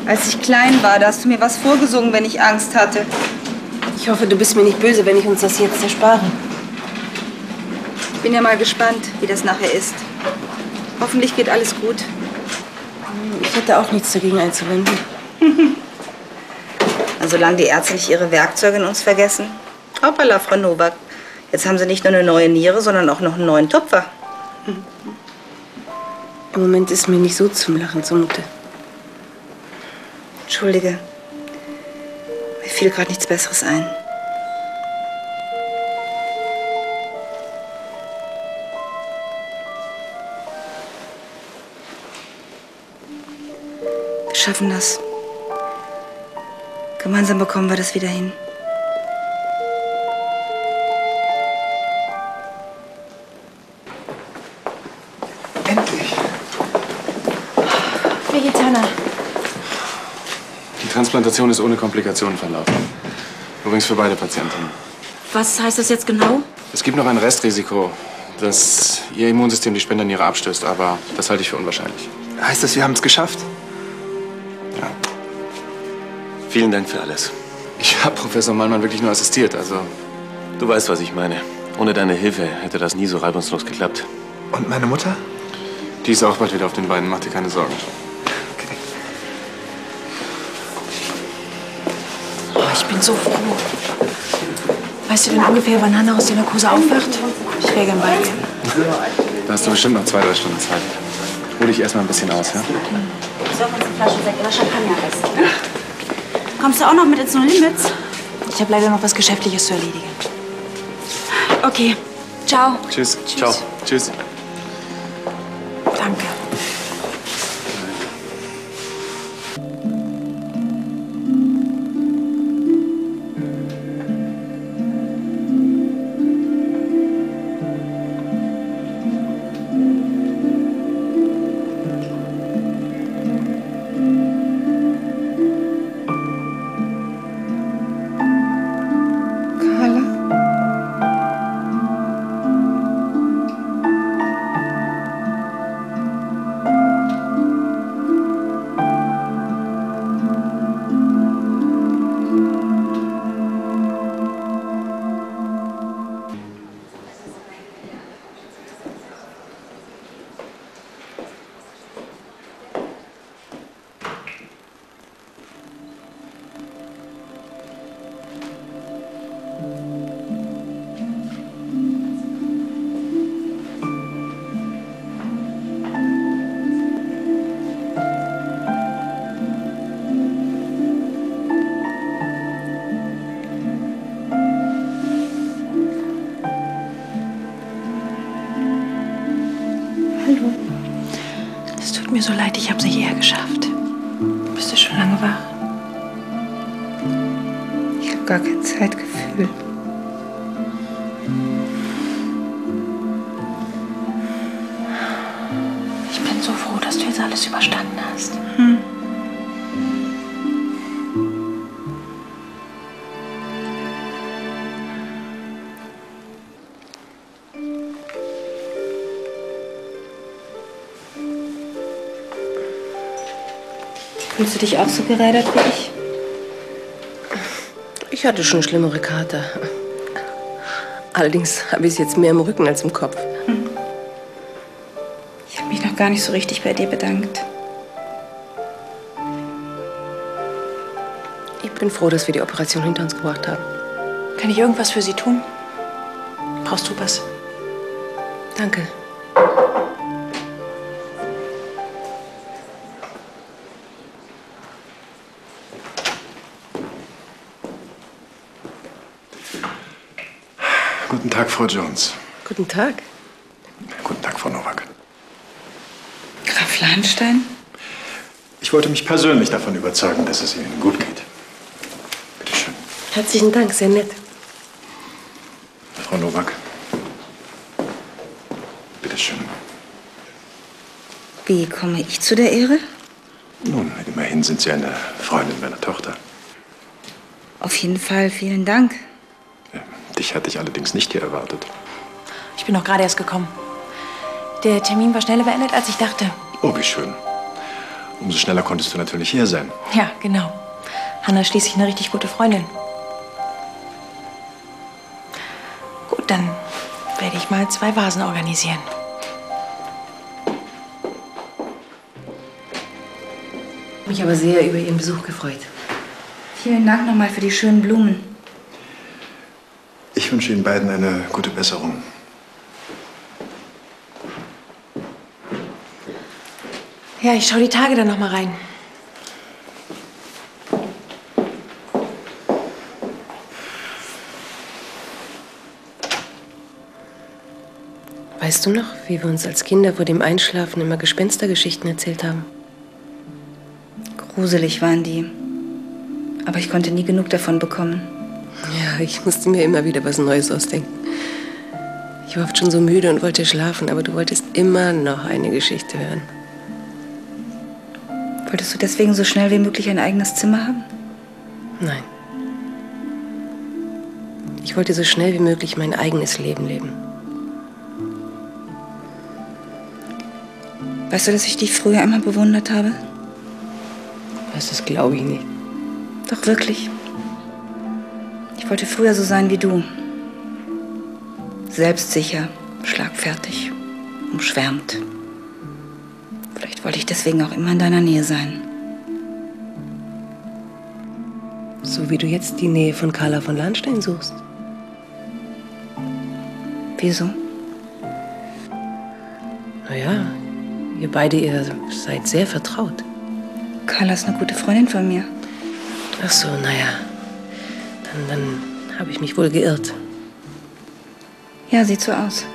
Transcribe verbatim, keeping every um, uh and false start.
Als ich klein war, da hast du mir was vorgesungen, wenn ich Angst hatte. Ich hoffe, du bist mir nicht böse, wenn ich uns das jetzt erspare. Ich bin ja mal gespannt, wie das nachher ist. Hoffentlich geht alles gut. Ich hätte auch nichts dagegen einzuwenden. Also, solange die Ärzte nicht ihre Werkzeuge in uns vergessen. Hoppala, Frau Nowak. Jetzt haben sie nicht nur eine neue Niere, sondern auch noch einen neuen Tupfer. Im Moment ist mir nicht so zum Lachen zumute. Entschuldige. Mir fiel gerade nichts Besseres ein. Wir schaffen das. Gemeinsam bekommen wir das wieder hin. Endlich. Vegetaner. Die Transplantation ist ohne Komplikationen verlaufen. Übrigens für beide Patientinnen. Was heißt das jetzt genau? Es gibt noch ein Restrisiko, dass ihr Immunsystem die Spenderniere abstößt, aber das halte ich für unwahrscheinlich. Heißt das, wir haben es geschafft? Ja. Vielen Dank für alles. Ich habe Professor Mallmann wirklich nur assistiert, also... Du weißt, was ich meine. Ohne deine Hilfe hätte das nie so reibungslos geklappt. Und meine Mutter? Die ist auch bald wieder auf den Beinen, mach dir keine Sorgen. Okay. Oh, ich bin so froh. Weißt du denn ungefähr, wann Hanna aus der Narkose aufwacht? Ich wäre gern bei dir. Da hast du bestimmt noch zwei, drei Stunden Zeit. Ruh dich erst mal ein bisschen aus, ja? Besorg uns eine Flasche Sekt oder Champagner am besten. Kommst du auch noch mit ins No Limits? Ich habe leider noch was Geschäftliches zu erledigen. Okay, ciao. Tschüss. Tschüss. Ciao. Tschüss. Danke. Mir so leid, ich habe es nicht eher geschafft. Bist du schon lange wach? Ich habe gar kein Zeitgefühl. Ich bin so froh, dass du jetzt alles überstanden hast. Hm. Fühlst du dich auch so gerädert wie ich? Ich hatte schon schlimmere Kater. Allerdings habe ich es jetzt mehr im Rücken als im Kopf. Hm. Ich habe mich noch gar nicht so richtig bei dir bedankt. Ich bin froh, dass wir die Operation hinter uns gebracht haben. Kann ich irgendwas für Sie tun? Brauchst du was? Danke. Guten Tag, Frau Jones. Guten Tag. Guten Tag, Frau Nowak. Graf Lahnstein? Ich wollte mich persönlich davon überzeugen, dass es Ihnen gut geht. Bitte schön. Herzlichen Dank, sehr nett. Frau Nowak. Bitte schön. Wie komme ich zu der Ehre? Nun, immerhin sind Sie eine Freundin meiner Tochter. Auf jeden Fall vielen Dank. Dich hatte ich allerdings nicht hier erwartet. Ich bin noch gerade erst gekommen. Der Termin war schneller beendet, als ich dachte. Oh, wie schön. umso schneller konntest du natürlich hier sein. Ja, genau. Hanna ist schließlich eine richtig gute Freundin. Gut, dann werde ich mal zwei Vasen organisieren. Mich aber sehr über Ihren Besuch gefreut. Vielen Dank nochmal für die schönen Blumen. Ich wünsche Ihnen beiden eine gute Besserung. Ja, ich schaue die Tage dann noch mal rein. Weißt du noch, wie wir uns als Kinder vor dem Einschlafen immer Gespenstergeschichten erzählt haben? Gruselig waren die. Aber ich konnte nie genug davon bekommen. Ja, ich musste mir immer wieder was Neues ausdenken. Ich war oft schon so müde und wollte schlafen, aber du wolltest immer noch eine Geschichte hören. Wolltest du deswegen so schnell wie möglich ein eigenes Zimmer haben? Nein. Ich wollte so schnell wie möglich mein eigenes Leben leben. Weißt du, dass ich dich früher immer bewundert habe? Das glaube ich nicht. Doch wirklich. Ich wollte früher so sein wie du. Selbstsicher, schlagfertig, umschwärmt. Vielleicht wollte ich deswegen auch immer in deiner Nähe sein. So wie du jetzt die Nähe von Carla von Lahnstein suchst. Wieso? Naja, ihr beide, ihr seid sehr vertraut. Carla ist eine gute Freundin von mir. Ach so, naja. Dann, dann habe ich mich wohl geirrt. Ja, sieht so aus.